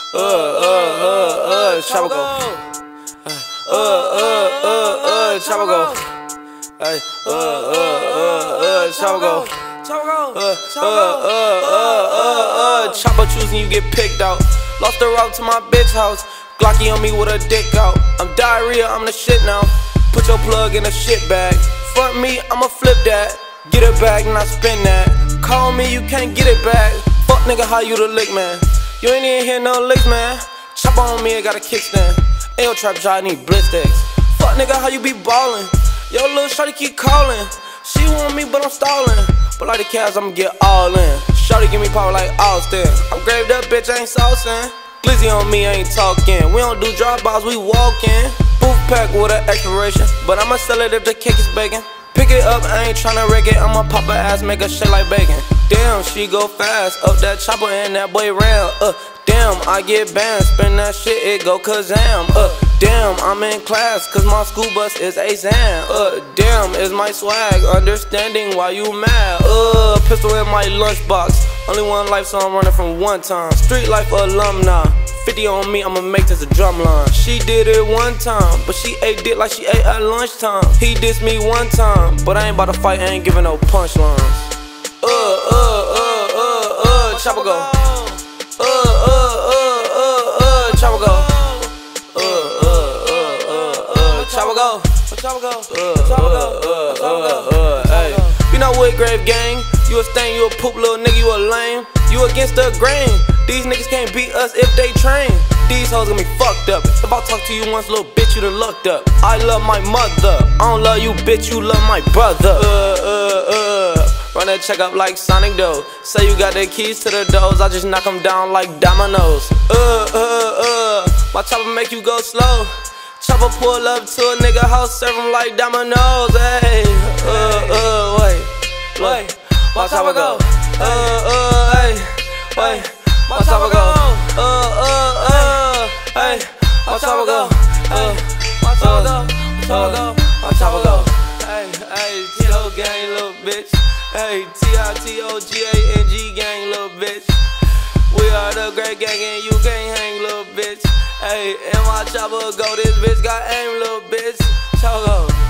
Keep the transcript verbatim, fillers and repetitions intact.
Uh, uh, uh, uh, chopper go. Uh, uh, uh, uh, chopper go. Hey, uh, uh, uh, uh, chopper go. Uh, uh, uh, uh, uh, uh, chopper choosing, you get picked out. Lost the route to my bitch house. Glocky on me with a dick out. I'm diarrhea, I'm the shit now. Put your plug in a shit bag. Front me, I'ma flip that. Get it back, not spin that. Call me, you can't get it back. Fuck nigga, how you the lick, man? You ain't even hear no licks, man. Chopper on me, I got a kickstand. Ayo trap shot, I need blitzsticks. Fuck nigga, how you be ballin'? Yo, little shawty keep calling. She want me, but I'm stallin'. But like the Cavs, I'ma get all in. Shawty give me power like Austin. I'm graved up, bitch, I ain't saucin'. Glizzy on me, I ain't talking. We don't do drop-bys, we walkin'. Booth pack with an expiration, but I'ma sell it if the cake is bacon. Pick it up, I ain't tryna wreck it. I'ma pop her ass, make her shit like bacon. Damn, she go fast. Up that chopper and that boy ran. Uh, damn, I get banned. Spin that shit, it go kazam. Uh, damn, I'm in class, cause my school bus is a zan. Uh, damn, is my swag. Understanding why you mad. Uh, pistol in my lunchbox. Only one life, so I'm running from one time. Street life alumni. fifty on me, I'ma make this a drum line. She did it one time, but she ate it like she ate at lunchtime. He dissed me one time, but I ain't about to fight, I ain't giving no punchlines. Uh, uh, uh, uh, uh, chopper go. Uh, uh, uh, uh, uh, chopper go. Uh, uh, uh, uh, uh, chopper go. Chopper go. Uh, uh, uh, uh, uh, hey. You know Woodgrave gang, you a stain, you a poop little nigga, you a lame. You against the grain. These niggas can't beat us if they train. These hoes gonna be fucked up. If I talk to you once, little bitch, you done lucked up. I love my mother. I don't love you, bitch, you love my brother. Uh, uh, uh. Run a check up like Sonic Doe. Say you got the keys to the doors, I just knock them down like dominoes. Uh, uh, uh. My chopper make you go slow. Chopper pull up to a nigga house, serve him like dominoes. Hey, uh, uh, wait, wait. My chopper go. Uh, uh, hey, wait. My chopper go. Uh, uh, uh, hey. My chopper go. Uh, my chopper go. My chopper go. My chopper go. Hey, hey, T O gang, little bitch. Hey, T I T O G A N G gang, little bitch. We are the great gang and you can't hang, little bitch. Hey, and my chopper go, this bitch got aim, little bitch. Chopper go.